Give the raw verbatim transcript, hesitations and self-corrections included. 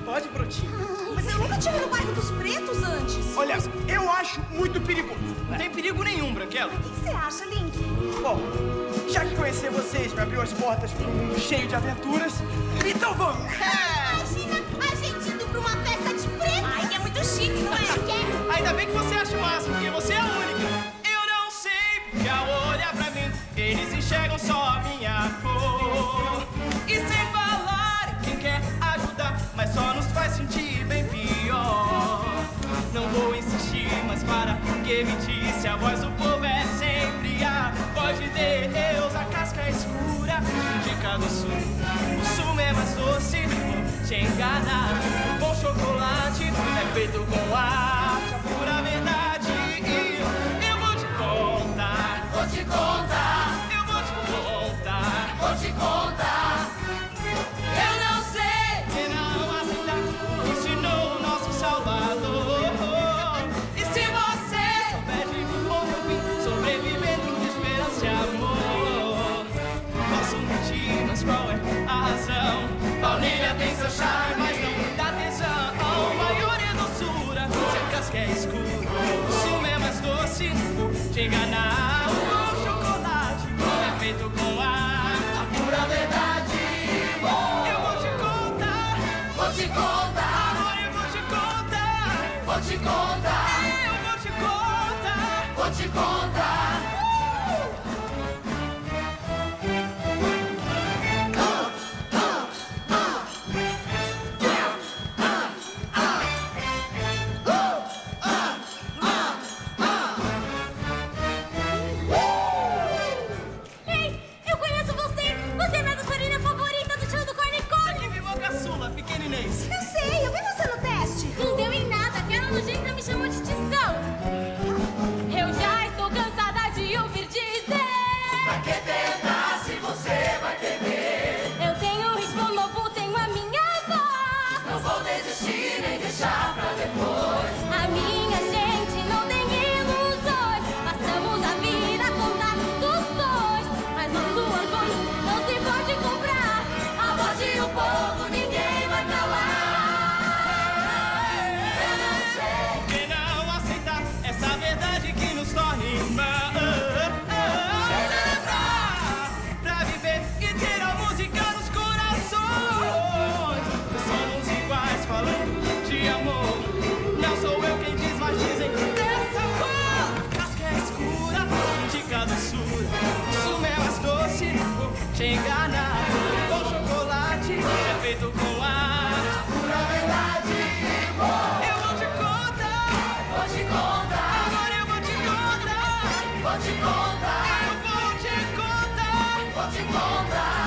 pode, brotinho. Ah, mas eu nunca tive no bairro dos Pretos antes. Olha, eu acho muito perigoso. Não tem perigo nenhum, Branquela. O que você acha, Link? Bom, já que conhecer vocês me abriu as portas para um mundo cheio de aventuras, então vamos! É. Imagina a gente indo pra uma festa de preto! Ai, que é muito chique, não é? É. Ainda bem que você acha o máximo, porque você é a única. Eu não sei, porque ao olhar pra mim, eles enxergam só a minha cor. E sem falar, quem quer ajudar, mas só nos faz sentir bem pior. Não vou insistir, mas para que me disse, a voz do povo é sempre a voz de Deus. A casca é escura, indica do sul, o sumo é mais doce, vou te enganar. O bom chocolate é feito com arte, a pura verdade. Eu vou te contar, Vou te contar, eu vou te contar, vou te contar. Eu não sei, que não aceitar o que ensinou o nosso Salvador. E se você souber de onde eu vim, sobrevivendo de esperança e amor, posso mentir, mas qual é a razão? Baunilha tem seu charme, mas não muita atenção. Maior é doçura, se a casca é escura, o sumo é mais doce, vou te enganar. O bom chocolate é feito com ar, a pura verdade. eu vou te contar, Vou te contar, amor, eu vou te contar, vou te contar, eu vou te contar. vou te contar. Ei, eu conheço você! Você é minha dançarina favorita do show do Cornicone! Você que vivou caçula, pequeno Inês. Eu sei, eu vi você no teste! Não deu em nada, aquela nojenta me chamou de tição! Eu já estou cansada de ouvir dizer. Pra que tentar se você vai perder? Eu tenho um ritmo novo, tenho a minha voz. Não vou desistir nem deixar pra depois. A minha gente não tem ilusões. Passamos a vida a contar dos dois. Mas nosso orgulho não se pode comprar. A voz de um povo ninguém vai calar. Eu não sei, Que não aceitar essa verdade que nos torna irmãos. Pra viver e ter a música nos corações. Somos iguais falando de amor. Não sou eu quem diz, mas dizem dessa cor. Casca é escura, indica doçura, o sumo é mais doce, vou te enganar. O chocolate é feito com ar, pura verdade. eu vou te contar. Vou te contar, Agora eu vou te contar, vou te contar, eu vou te contar. vou te contar.